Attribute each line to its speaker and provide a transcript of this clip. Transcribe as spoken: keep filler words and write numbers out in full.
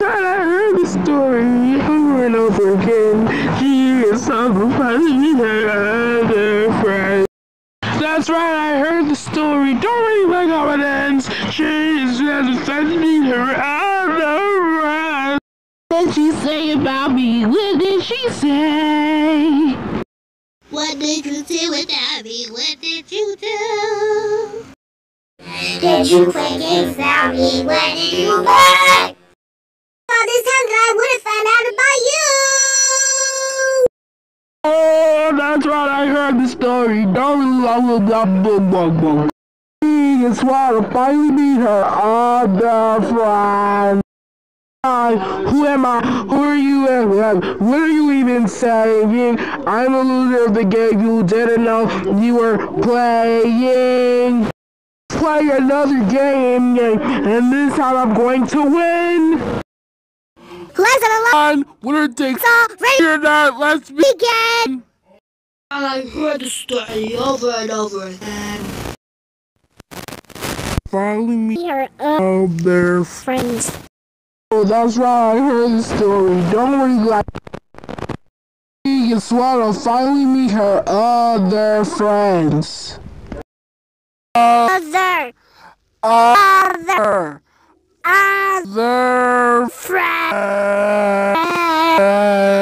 Speaker 1: I heard the story over and over again. She is somebody her other friend. That's right, I heard the story. Don't really like how it ends. She is somebody her other friend. What did she say about me? What did she say?
Speaker 2: What did you do without me? What did you do? Did you play games without me? What did you play? All this time that I would have found out about you.
Speaker 1: Oh, that's right, I heard the story. Don't blah blah blah blah blah blah. She is to finally meet her other friend. Hi, who am I? Who are you? What are you even saying? I'm a loser of the game you didn't know you were playing. Play another game, and this time I'm going to win.
Speaker 2: Let's have a
Speaker 1: On, winner takes all. You're not. Let's
Speaker 2: begin.
Speaker 3: I heard the story over and over again.
Speaker 1: Finally meet
Speaker 2: Her
Speaker 1: all their
Speaker 2: friends.
Speaker 1: Oh, that's right, I heard the story. Don't worry, like she can swallow finally meet her other friends.
Speaker 2: Other.
Speaker 1: Other.
Speaker 2: Other.
Speaker 1: Other
Speaker 2: Friends.